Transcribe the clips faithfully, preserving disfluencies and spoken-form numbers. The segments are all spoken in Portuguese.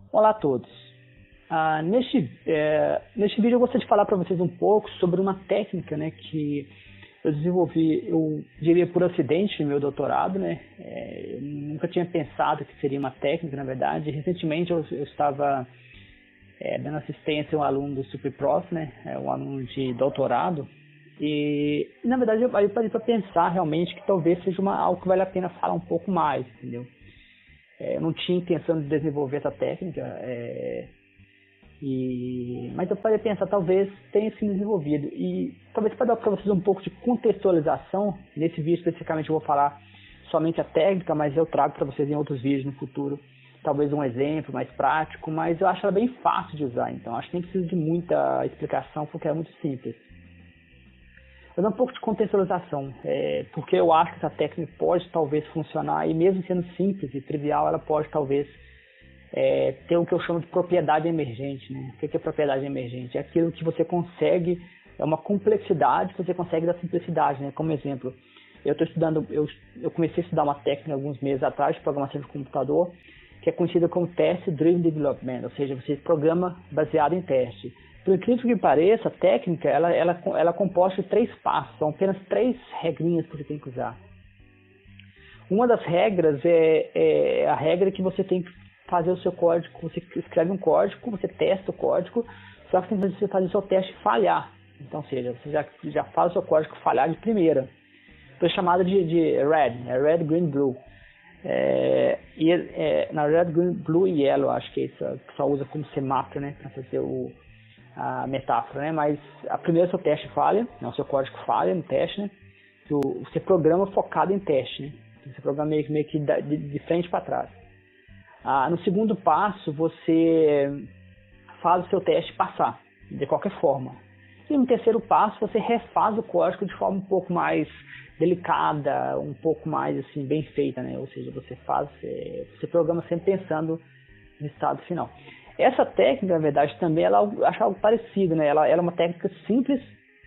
Olá a todos. Ah, neste, é, neste vídeo eu gostaria de falar para vocês um pouco sobre uma técnica, né, que eu desenvolvi, eu diria por acidente no meu doutorado, né. É, eu nunca tinha pensado que seria uma técnica, na verdade. Recentemente eu, eu estava é, dando assistência a um aluno do SuperProf, né, é, um aluno de doutorado, e na verdade eu, eu parei para pensar realmente que talvez seja uma, algo que vale a pena falar um pouco mais, entendeu? É, eu não tinha intenção de desenvolver essa técnica, é, e, mas eu parei a pensar, talvez tenha sido desenvolvido. E talvez para dar para vocês um pouco de contextualização, nesse vídeo especificamente eu vou falar somente a técnica, mas eu trago para vocês em outros vídeos no futuro, talvez um exemplo mais prático, mas eu acho ela bem fácil de usar, então acho que nem precisa de muita explicação, porque é muito simples. Vou dar um pouco de contextualização, é, porque eu acho que essa técnica pode talvez funcionar, e mesmo sendo simples e trivial, ela pode talvez é, ter o que eu chamo de propriedade emergente, né? O que é propriedade emergente? É aquilo que você consegue, é uma complexidade que você consegue da simplicidade, né? Como exemplo, eu estou estudando, eu, eu comecei a estudar uma técnica alguns meses atrás de programação de computador, que é conhecida como Test Driven Development, ou seja, você programa baseado em teste. Por incrível que pareça, a técnica ela, ela, ela é composta de três passos, são apenas três regrinhas que você tem que usar. Uma das regras é, é a regra que você tem que fazer o seu código, você escreve um código, você testa o código, só que você fazer o seu teste falhar. Então, ou seja, você já, já faz o seu código falhar de primeira. Foi chamada de, de red, é red, green, blue. É, e, é, na red, green, blue e yellow, acho que isso o pessoal usa como semáforo, né, para fazer o a metáfora, né? Mas a primeira seu teste falha, né? O seu código falha no teste, né? Você programa focado em teste, né? Você programa meio, meio que de, de frente para trás. Ah, no segundo passo, você faz o seu teste passar, de qualquer forma. E no terceiro passo, você refaz o código de forma um pouco mais delicada, um pouco mais assim, bem feita, né? Ou seja, você faz, você programa sempre pensando no estado final. Essa técnica, na verdade, também ela acho algo parecido, né? Ela, ela é uma técnica simples,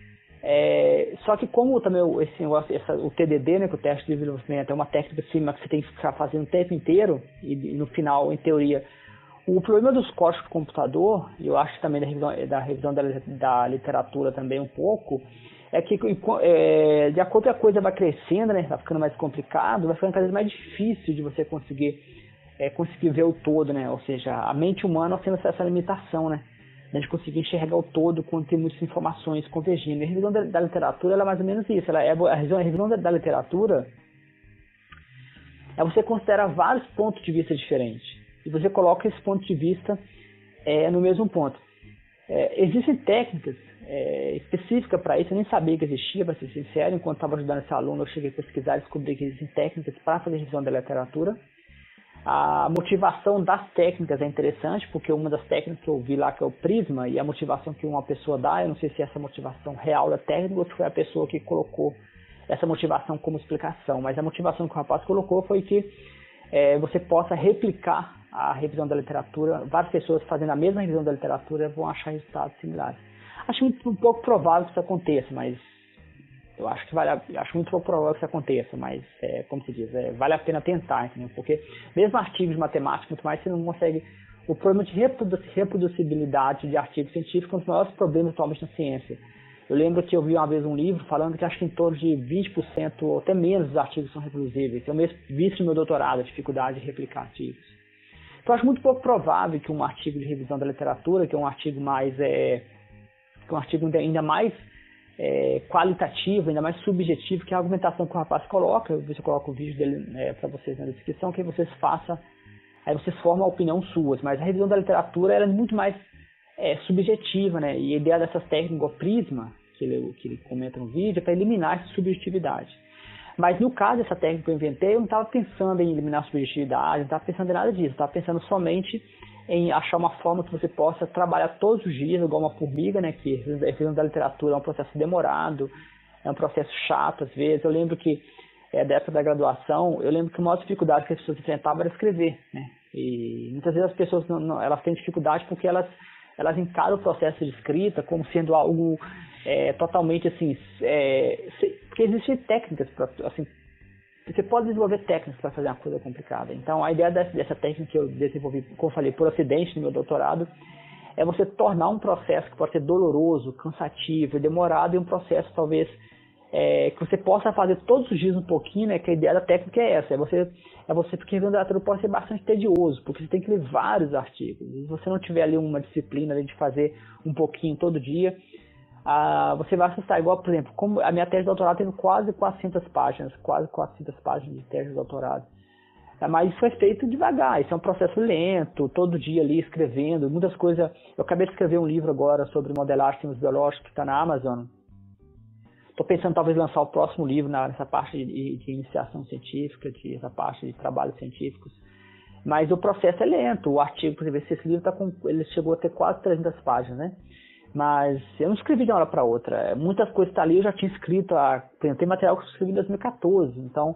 é, só que como também esse negócio, essa, o T D D, né, que o teste de desenvolvimento é uma técnica assim, que você tem que ficar fazendo o tempo inteiro e, e no final, em teoria, o problema dos códigos do computador, e eu acho também da revisão, da, revisão da, da literatura também um pouco, é que é, de acordo com a coisa vai crescendo, né, vai ficando mais complicado, vai ficando cada vez mais difícil de você conseguir É, conseguir ver o todo, né? Ou seja, a mente humana tem essa limitação, né? De conseguir enxergar o todo quando tem muitas informações convergindo. E a revisão da, da literatura ela é mais ou menos isso. Ela é, a revisão, a revisão da, da literatura é você considera vários pontos de vista diferentes e você coloca esse ponto de vista é, no mesmo ponto. É, existem técnicas é, específicas para isso. Eu nem sabia que existia, para ser sincero. Enquanto estava ajudando esse aluno, eu cheguei a pesquisar e descobri que existem técnicas para fazer revisão da literatura. A motivação das técnicas é interessante, porque uma das técnicas que eu vi lá, que é o Prisma, e a motivação que uma pessoa dá, eu não sei se é essa motivação real da técnica ou se foi a pessoa que colocou essa motivação como explicação, mas a motivação que o rapaz colocou foi que é, você possa replicar a revisão da literatura, várias pessoas fazendo a mesma revisão da literatura vão achar resultados similares. Acho muito, um pouco provável que isso aconteça, mas eu acho que vale a, acho muito pouco provável que isso aconteça, mas, é, como se diz, é, vale a pena tentar, entendeu? Porque mesmo artigos de matemática, muito mais, você não consegue... O problema de reproducibilidade de artigos científicos é um dos maiores problemas atualmente na ciência. Eu lembro que eu vi uma vez um livro falando que acho que em torno de vinte por cento ou até menos dos artigos são reproduzíveis. Eu mesmo vi isso no meu doutorado, a dificuldade de replicar artigos. Então, eu acho muito pouco provável que um artigo de revisão da literatura, que é um artigo mais... É, que é um artigo ainda mais... É, qualitativo, ainda mais subjetivo, que é a argumentação que o rapaz coloca. Eu ver se eu coloco o vídeo dele é, para vocês na descrição, que aí vocês façam, aí vocês formam a opinião suas, mas a revisão da literatura ela é muito mais é, subjetiva, né? E a ideia dessas técnicas, o Prisma, que ele, que ele comenta no vídeo, é para eliminar essa subjetividade. Mas no caso dessa técnica que eu inventei, eu não estava pensando em eliminar a subjetividade, não estava pensando em nada disso, estava pensando somente em achar uma forma que você possa trabalhar todos os dias, igual uma formiga, né, que a revisão da literatura é um processo demorado, é um processo chato às vezes. Eu lembro que, é, da época da graduação, eu lembro que a maior dificuldade que as pessoas enfrentavam era escrever, né, e muitas vezes as pessoas, não, não, elas têm dificuldade porque elas, elas encaram o processo de escrita como sendo algo é, totalmente, assim, é, porque existem técnicas, pra, assim, você pode desenvolver técnicas para fazer uma coisa complicada. Então, a ideia dessa, dessa técnica que eu desenvolvi, como eu falei, por acidente no meu doutorado, é você tornar um processo que pode ser doloroso, cansativo, demorado, e um processo, talvez, é, que você possa fazer todos os dias um pouquinho, né? Que a ideia da técnica é essa, é você, é você porque a literatura pode ser bastante tedioso, porque você tem que ler vários artigos. E se você não tiver ali uma disciplina de fazer um pouquinho todo dia, ah, você vai assustar. Igual, por exemplo, como a minha tese de doutorado tem quase quatrocentas páginas, quase quatrocentas páginas de tese de doutorado. Mas isso foi feito devagar, isso é um processo lento, todo dia ali escrevendo, muitas coisas. Eu acabei de escrever um livro agora sobre modelagem de sistemas biológicos que está na Amazon. Estou pensando talvez lançar o próximo livro nessa parte de, de iniciação científica, de, essa parte de trabalhos científicos. Mas o processo é lento, o artigo, por exemplo, esse livro tá com, ele chegou a ter quase trezentas páginas, né? Mas eu não escrevi de uma hora para outra. Muitas coisas estão ali, eu já tinha escrito, há, por exemplo, tem material que eu escrevi em dois mil e quatorze, então...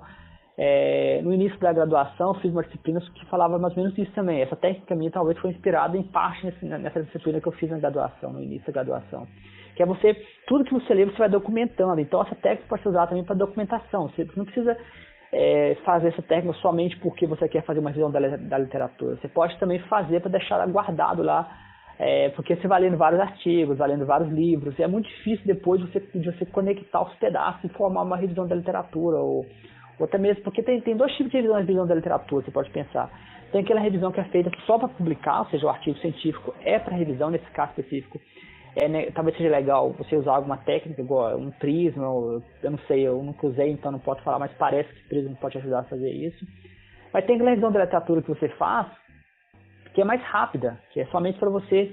É, no início da graduação, eu fiz uma disciplina que falava mais ou menos isso também. Essa técnica minha talvez foi inspirada em parte nesse, nessa disciplina que eu fiz na graduação, no início da graduação. Que é você, tudo que você lê, você vai documentando. Então, essa técnica pode ser usada também para documentação. Você não precisa é, fazer essa técnica somente porque você quer fazer uma revisão da, da literatura. Você pode também fazer para deixar ela guardado lá, é, porque você vai lendo vários artigos, vai lendo vários livros. E é muito difícil depois de você, de você conectar os pedaços e formar uma revisão da literatura, ou ou até mesmo, porque tem, tem dois tipos de revisão, revisão da literatura, você pode pensar. Tem aquela revisão que é feita só para publicar, ou seja, o artigo científico é para revisão, nesse caso específico. É, né, talvez seja legal você usar alguma técnica, igual um prisma, eu não sei, eu nunca usei, então não posso falar, mas parece que o prisma pode ajudar a fazer isso. Mas tem aquela revisão da literatura que você faz, que é mais rápida, que é somente para você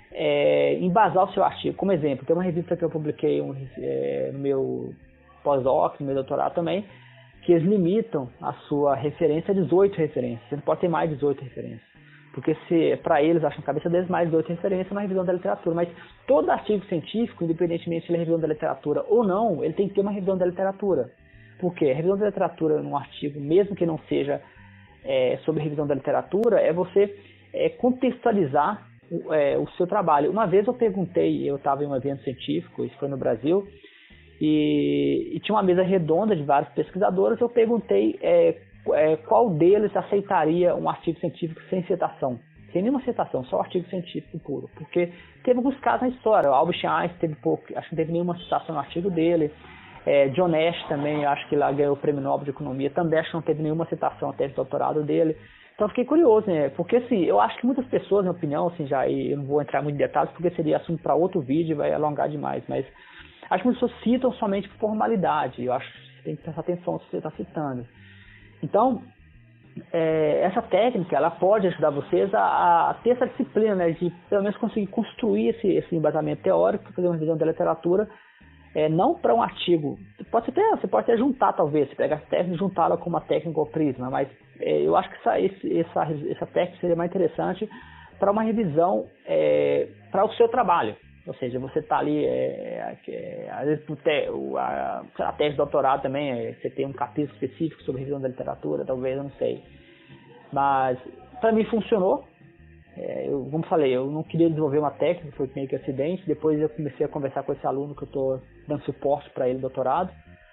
é, embasar o seu artigo. Como exemplo, tem uma revista que eu publiquei um, é, no meu pós-doc, no meu doutorado também, que eles limitam a sua referência a dezoito referências. Você não pode ter mais de dezoito referências. Porque se para eles, acham cabeça deles, mais de dezoito referências na revisão da literatura. Mas todo artigo científico, independentemente se ele é revisão da literatura ou não, ele tem que ter uma revisão da literatura. Por quê? A revisão da literatura num artigo, mesmo que não seja é, sobre revisão da literatura, é você é, contextualizar o, é, o seu trabalho. Uma vez eu perguntei, eu estava em um evento científico, isso foi no Brasil, E, e tinha uma mesa redonda de vários pesquisadores. Eu perguntei é, é, qual deles aceitaria um artigo científico sem citação, sem nenhuma citação, só artigo científico puro, porque teve alguns casos na história. O Albert Einstein teve pouco, acho que não teve nenhuma citação no artigo dele. é, John Nash também, acho que lá ganhou o prêmio Nobel de Economia, também acho que não teve nenhuma citação até de doutorado dele. Então eu fiquei curioso, né? Porque assim, eu acho que muitas pessoas, na minha opinião, assim, já, e eu não vou entrar muito em detalhes porque seria assunto para outro vídeo e vai alongar demais, mas acho que as pessoas citam somente por formalidade. Eu acho que você tem que prestar atenção se você está citando. Então, é, essa técnica, ela pode ajudar vocês a, a ter essa disciplina, né, de pelo menos conseguir construir esse, esse embasamento teórico, fazer uma revisão da literatura, é, não para um artigo. Pode até, você pode até juntar, talvez, você pega essa técnica e juntá-la com uma técnica ou prisma, mas é, eu acho que essa, esse, essa, essa técnica seria mais interessante para uma revisão é, para o seu trabalho. Ou seja, você está ali, é, é, às vezes a, a tese de doutorado também, é, você tem um capítulo específico sobre revisão da literatura, talvez, eu não sei. Mas, para mim, funcionou. É, eu, como falei, eu não queria desenvolver uma técnica, foi meio que acidente. Depois eu comecei a conversar com esse aluno que eu estou dando suporte para ele, doutorado.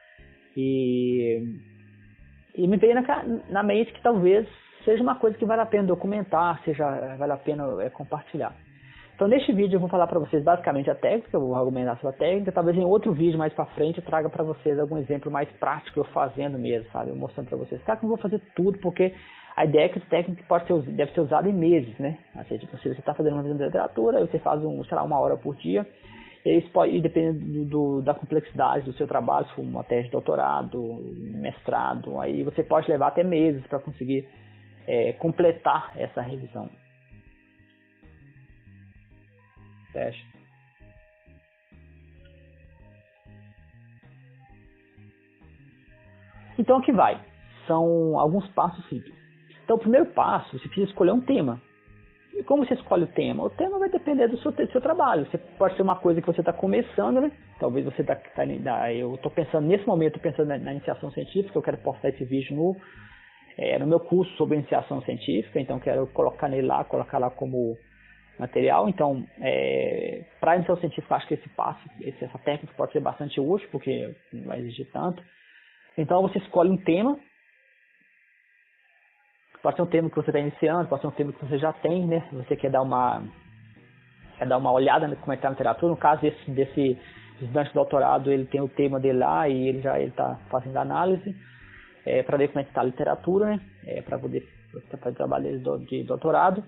E, e me veio na, na mente que talvez seja uma coisa que vale a pena documentar, seja, vale a pena é, compartilhar. Então, neste vídeo eu vou falar para vocês basicamente a técnica, eu vou argumentar sobre a técnica. Talvez em outro vídeo mais para frente eu traga para vocês algum exemplo mais prático, eu fazendo mesmo, sabe? Eu mostrando para vocês. Claro que eu não vou fazer tudo, porque a ideia é que essa técnica pode ser, deve ser usada em meses, né? Ou seja, se você está fazendo uma revisão de literatura, você faz, um, sei lá, uma hora por dia, e isso pode, dependendo do, do, da complexidade do seu trabalho, se for uma tese de doutorado, mestrado, aí você pode levar até meses para conseguir é, completar essa revisão. Fecha. Então aqui vai, são alguns passos simples. Então o primeiro passo, você precisa escolher um tema. E como você escolhe o tema? O tema vai depender do seu, do seu trabalho. Você pode ser uma coisa que você está começando, né? Talvez você está... Tá, eu estou pensando, nesse momento, pensando na, na iniciação científica, eu quero postar esse vídeo no, é, no meu curso sobre iniciação científica, então quero colocar nele lá, colocar lá como material. Então, é, para a iniciação científica, acho que esse passo, esse, essa técnica pode ser bastante útil, porque não vai exigir tanto. Então, você escolhe um tema, Pode ser um tema que você está iniciando, pode ser um tema que você já tem, né? Você quer dar uma, quer dar uma olhada no como é que está na literatura. No caso desse, desse estudante de doutorado, ele tem o tema dele lá e ele já está fazendo análise é, para ver como é que está a literatura, né? É, para poder fazer trabalho de doutorado.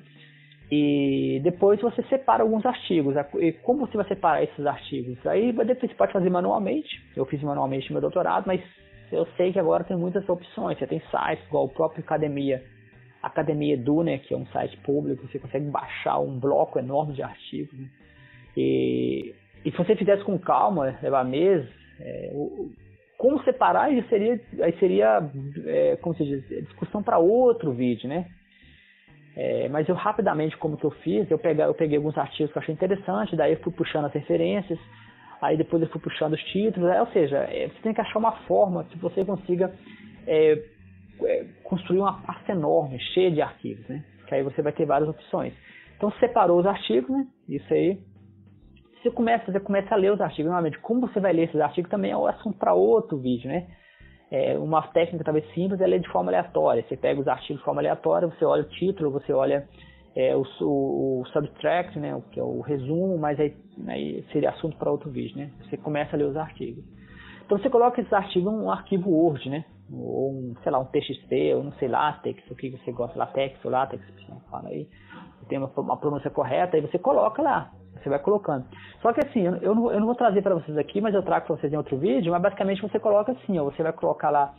E depois você separa alguns artigos. E como você vai separar esses artigos? Aí você pode fazer manualmente. Eu fiz manualmente no meu doutorado, mas eu sei que agora tem muitas opções. Você tem sites igual o próprio Academia, Academia Edu, né, que é um site público. Você consegue baixar um bloco enorme de artigos. Né? E, e se você fizesse com calma, levar meses, é, o, como separar aí seria, aí seria é, como se diz, discussão para outro vídeo, né? É, mas eu rapidamente, como que eu fiz, eu peguei, eu peguei alguns artigos que eu achei interessante, daí eu fui puxando as referências, aí depois eu fui puxando os títulos, é, ou seja, é, você tem que achar uma forma que você consiga é, é, construir uma pasta enorme, cheia de artigos, né? Que aí você vai ter várias opções. Então, separou os artigos, né? Isso aí. Você começa, você começa a ler os artigos, normalmente, como você vai ler esses artigos também é um assunto para outro vídeo, né? É, uma técnica talvez simples é ler de forma aleatória. Você pega os artigos de forma aleatória, você olha o título, você olha é, o, o, o subtract, né, o que é o resumo, mas aí, aí seria assunto para outro vídeo, né? Você começa a ler os artigos. Então você coloca esses artigos em um arquivo Word, né? Ou um, sei lá, um T X T, ou não sei, LaTeX, o que você gosta, LaTeX ou LaTeX, você fala aí. Tem uma, uma pronúncia correta, aí você coloca lá. Você vai colocando. Só que assim, eu não, eu não vou trazer para vocês aqui, mas eu trago para vocês em outro vídeo, mas basicamente você coloca assim, ó, você vai colocar lá,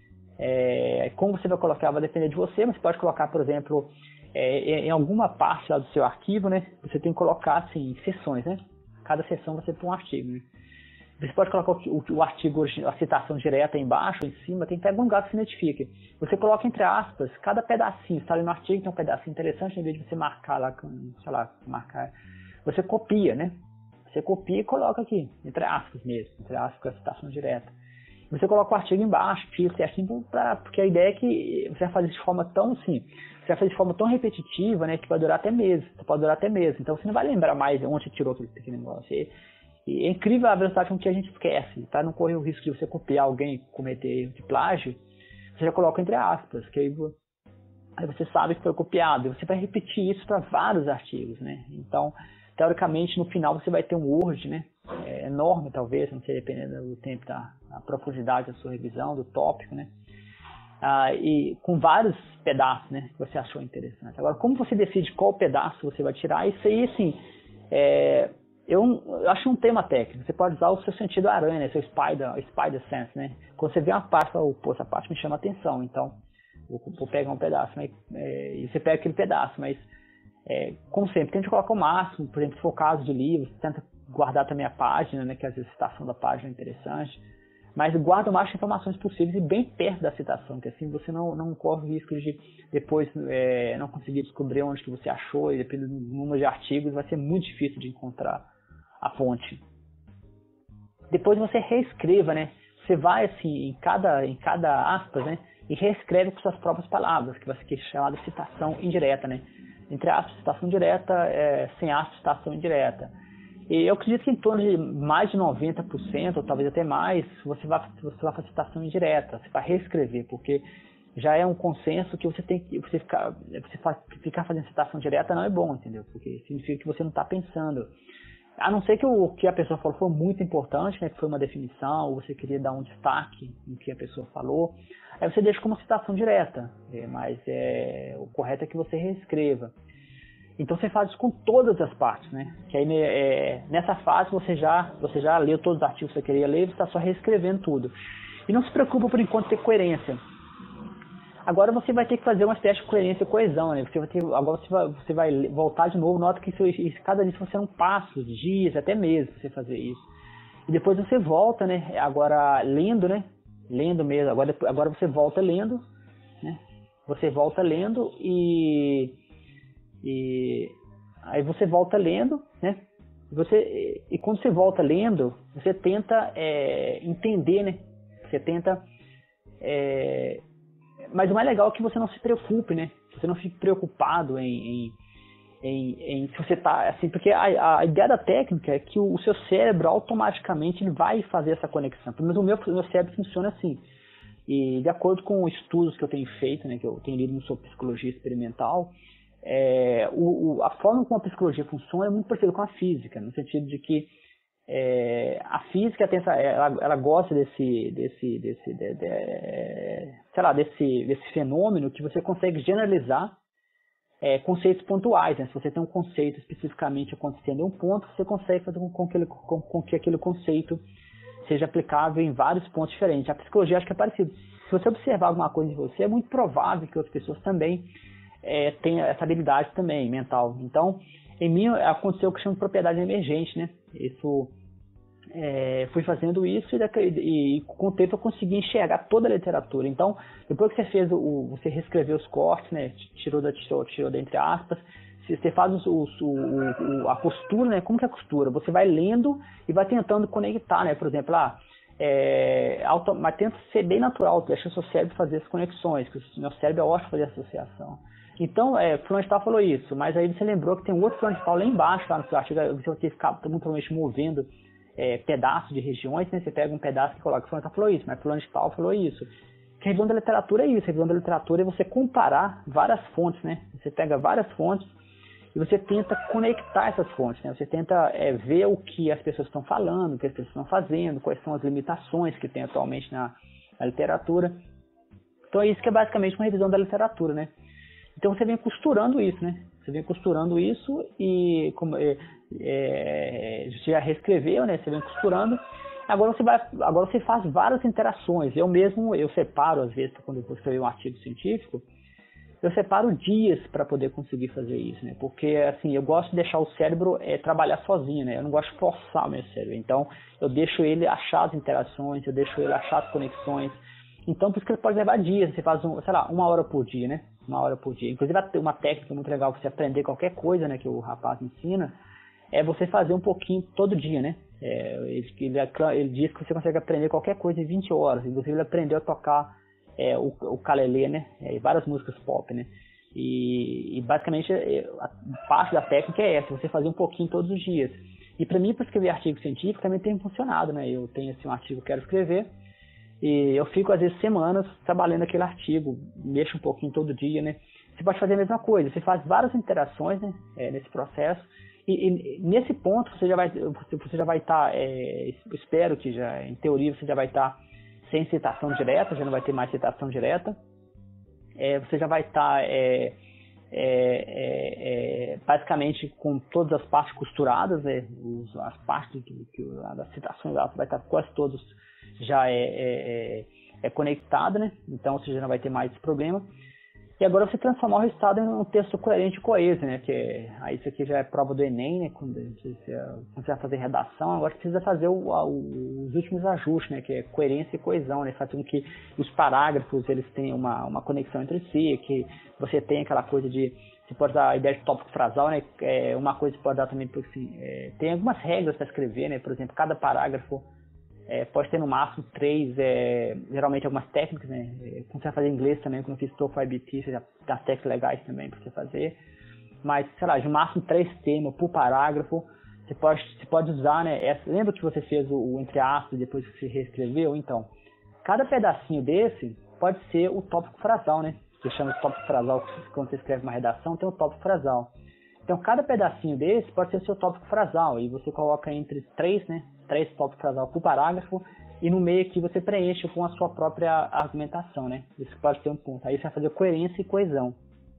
é, como você vai colocar vai depender de você, mas você pode colocar, por exemplo, é, em alguma parte lá do seu arquivo, né, você tem que colocar assim, seções, né, cada seção você põe um artigo, né. Você pode colocar o, o, o artigo, a citação direta embaixo, em cima, tem que pegar um lugar que se identifique. Você coloca entre aspas, cada pedacinho, está ali no artigo, tem um pedacinho interessante, em vez de você marcar lá, sei lá, marcar... Você copia, né? Você copia e coloca aqui, entre aspas mesmo, entre aspas com a citação direta. Você coloca o artigo embaixo, tira certinho, pra, porque a ideia é que você vai fazer de forma tão assim, você vai fazer de forma tão repetitiva, né, que vai durar até meses, pode durar até meses. Então você não vai lembrar mais onde você tirou aquele pequeno negócio. E, e é incrível a velocidade com que a gente esquece, para não correr o risco de você copiar alguém, cometer erro de plágio, você já coloca entre aspas, que aí, aí você sabe que foi copiado, e você vai repetir isso para vários artigos, né? Então, teoricamente, no final você vai ter um Word, né? É, enorme, talvez, não sei, dependendo do tempo, da, da profundidade da sua revisão, do tópico, né? Ah, e com vários pedaços, né? Que você achou interessante. Agora, como você decide qual pedaço você vai tirar? Isso aí, assim, é, eu, eu acho um tema técnico. Você pode usar o seu sentido aranha, né? Seu spider, spider sense, né? Quando você vê uma parte, fala, pô, essa parte me chama atenção, então vou, vou pegar um pedaço, mas, é, e você pega aquele pedaço, mas É, como sempre, tente colocar o máximo, por exemplo, se for caso de livro, tenta guardar também a página, né, que às vezes a citação da página é interessante, mas guarda o máximo de informações possíveis e bem perto da citação, que assim você não, não corre o risco de depois é, não conseguir descobrir onde que você achou, e dependendo do número de artigos, vai ser muito difícil de encontrar a fonte. Depois você reescreva, né, você vai assim, em cada, em cada aspas, né, e reescreve com suas próprias palavras, que vai ser chamada de citação indireta, né, entre aspas, citação direta, é, sem aspas, citação indireta. E eu acredito que em torno de mais de noventa por cento, ou talvez até mais, você vai, você vai fazer citação indireta, você vai reescrever, porque já é um consenso que você tem que, você ficar, você faz, ficar fazendo citação direta não é bom, entendeu? Porque significa que você não está pensando. A não ser que o que a pessoa falou foi muito importante, né, que foi uma definição, ou você queria dar um destaque no que a pessoa falou, aí você deixa como citação direta, é, mas é, o correto é que você reescreva. Então você faz isso com todas as partes, né? Que aí é, nessa fase você já, você já leu todos os artigos que você queria ler, você está só reescrevendo tudo. E não se preocupa por enquanto ter coerência. Agora você vai ter que fazer uma espécie de coerência e coesão, né? Você vai ter, agora você vai, você vai voltar de novo, nota que isso, cada dia você não passos, dias, até meses para você fazer isso. E depois você volta, né? Agora lendo, né? Lendo mesmo. Agora, agora você volta lendo, né? Você volta lendo e, e aí você volta lendo, né? Você, e quando você volta lendo, você tenta é, entender, né? Você tenta... É, mas o mais legal é que você não se preocupe, né? Você não fique preocupado em, em, em, em se você tá assim, porque a, a ideia da técnica é que o, o seu cérebro automaticamente ele vai fazer essa conexão. Pelo menos o meu, o meu cérebro funciona assim. E de acordo com estudos que eu tenho feito, né, que eu tenho lido sobre psicologia experimental, é, o, o, a forma como a psicologia funciona é muito parecida com a física, no sentido de que é, a física tem essa, ela, ela gosta desse, desse, desse, de, de, sei lá, desse, desse fenômeno que você consegue generalizar é, conceitos pontuais. Né? Se você tem um conceito especificamente acontecendo em um ponto, você consegue fazer com, com, aquele, com, com que aquele conceito seja aplicável em vários pontos diferentes. A psicologia acho que é parecido. Se você observar alguma coisa em você, é muito provável que outras pessoas também é, tenham essa habilidade também mental. Então, em mim aconteceu o que chama de propriedade emergente, né? Isso, é, fui fazendo isso e, e, e com o tempo eu consegui enxergar toda a literatura. Então, depois que você fez o, você reescreveu os cortes, né? Tirou da tirou, tirou da entre aspas. Você faz o, o, o, a costura, né? Como que é a costura? Você vai lendo e vai tentando conectar, né? Por exemplo, ah, é, auto, mas tenta ser bem natural, deixa o seu cérebro fazer as conexões, que o meu cérebro é ótimo fazer associação. Então, é, fulano de tal falou isso, mas aí você lembrou que tem um outro fulano de tal lá embaixo, lá no seu artigo, você vai ter que ficar muito provavelmente movendo é, pedaços de regiões, né? Você pega um pedaço e coloca, fulano de tal falou isso, mas fulano de tal falou isso. Que revisão da literatura é isso, revisão da literatura é você comparar várias fontes, né? Você pega várias fontes e você tenta conectar essas fontes, né? Você tenta é, ver o que as pessoas estão falando, o que as pessoas estão fazendo, quais são as limitações que tem atualmente na, na literatura. Então é isso que é basicamente uma revisão da literatura, né? Então você vem costurando isso, né? Você vem costurando isso e como, é, é, você já reescreveu, né? Você vem costurando. Agora você, vai, agora você faz várias interações. Eu mesmo, eu separo às vezes, quando eu vou escrever um artigo científico, eu separo dias para poder conseguir fazer isso, né? Porque, assim, eu gosto de deixar o cérebro é, trabalhar sozinho, né? Eu não gosto de forçar o meu cérebro. Então, eu deixo ele achar as interações, eu deixo ele achar as conexões. Então, por isso que ele pode levar dias. Você faz, um, sei lá, uma hora por dia, né? Uma hora por dia. Inclusive, uma técnica muito legal para você aprender qualquer coisa, né? Que o rapaz ensina, é você fazer um pouquinho todo dia, né? É, ele, ele, ele diz que você consegue aprender qualquer coisa em vinte horas. Inclusive, ele aprendeu a tocar É, o, o ukulele, né? É, várias músicas pop, né? E, e basicamente é, a parte da técnica é essa, você fazer um pouquinho todos os dias. E para mim, para escrever artigo científico, também tem funcionado, né? Eu tenho assim, um artigo que eu quero escrever e eu fico às vezes semanas trabalhando aquele artigo, mexo um pouquinho todo dia, né? Você pode fazer a mesma coisa, você faz várias interações, né? É, nesse processo. E, e nesse ponto você já vai você já vai estar, tá, é, espero que já em teoria você já vai estar tá sem citação direta, já não vai ter mais citação direta, é, você já vai estar tá, é, é, é, basicamente com todas as partes costuradas, né, os, as partes do, que, das citações vai estar tá quase todos já é, é, é conectada, né? Então você já não vai ter mais esse problema. E agora você transformar o resultado em um texto coerente e coeso, né? Que é, aí isso aqui já é prova do Enem, né? Quando você, quando você vai fazer redação, agora precisa fazer o, a, os últimos ajustes, né? Que é coerência e coesão, né? Fazer com que os parágrafos eles tenham uma, uma conexão entre si, que você tem aquela coisa de você pode dar a ideia de tópico frasal, né? É, uma coisa que pode dar também, porque assim, é, tem algumas regras para escrever, né? Por exemplo, cada parágrafo É, pode ter no máximo três, é, geralmente algumas técnicas, né? Quando você vai fazer inglês também, quando eu fiz TOEFL I B T, você já tem as técnicas legais também para você fazer. Mas, sei lá, de máximo três temas por parágrafo, você pode, você pode usar, né? Essa, lembra que você fez o, o entre aspas depois que você reescreveu? Então, cada pedacinho desse pode ser o tópico frasal, né? Que chama de tópico frasal, quando você escreve uma redação, tem o tópico frasal. Então, cada pedacinho desse pode ser o seu tópico frasal, e você coloca entre três, né? Três tópicos frasal por parágrafo, e no meio aqui você preenche com a sua própria argumentação, né? Isso pode ter um ponto. Aí você vai fazer coerência e coesão.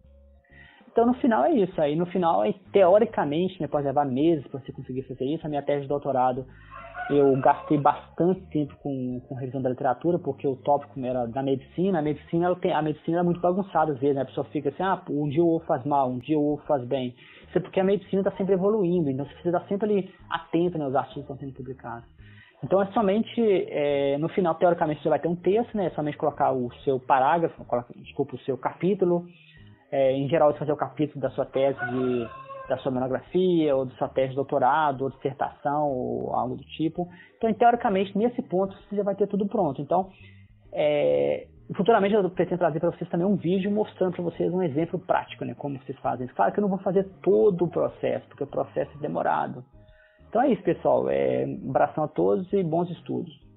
Então, no final é isso. Aí, no final, teoricamente, né, pode levar meses para você conseguir fazer isso. A minha tese de doutorado, eu gastei bastante tempo com, com revisão da literatura, porque o tópico era da medicina. A medicina, ela tem, a medicina é muito bagunçada às vezes, né? A pessoa fica assim, ah, um dia o ovo faz mal, um dia o ovo faz bem. Isso é porque a medicina está sempre evoluindo, então você precisa estar sempre ali atento, né, aos artigos que estão sendo publicados. Então é somente, é, no final, teoricamente, você vai ter um texto, né? É somente colocar o seu parágrafo, coloca, desculpa, o seu capítulo. É, em geral, você fazer o capítulo da sua tese de, da sua monografia, ou da sua tese de doutorado, ou dissertação, ou algo do tipo. Então, teoricamente, nesse ponto, você já vai ter tudo pronto. Então, é, futuramente eu pretendo trazer para vocês também um vídeo mostrando para vocês um exemplo prático, né, como vocês fazem. Claro que eu não vou fazer todo o processo, porque o processo é demorado. Então é isso, pessoal. É, um abração a todos e bons estudos.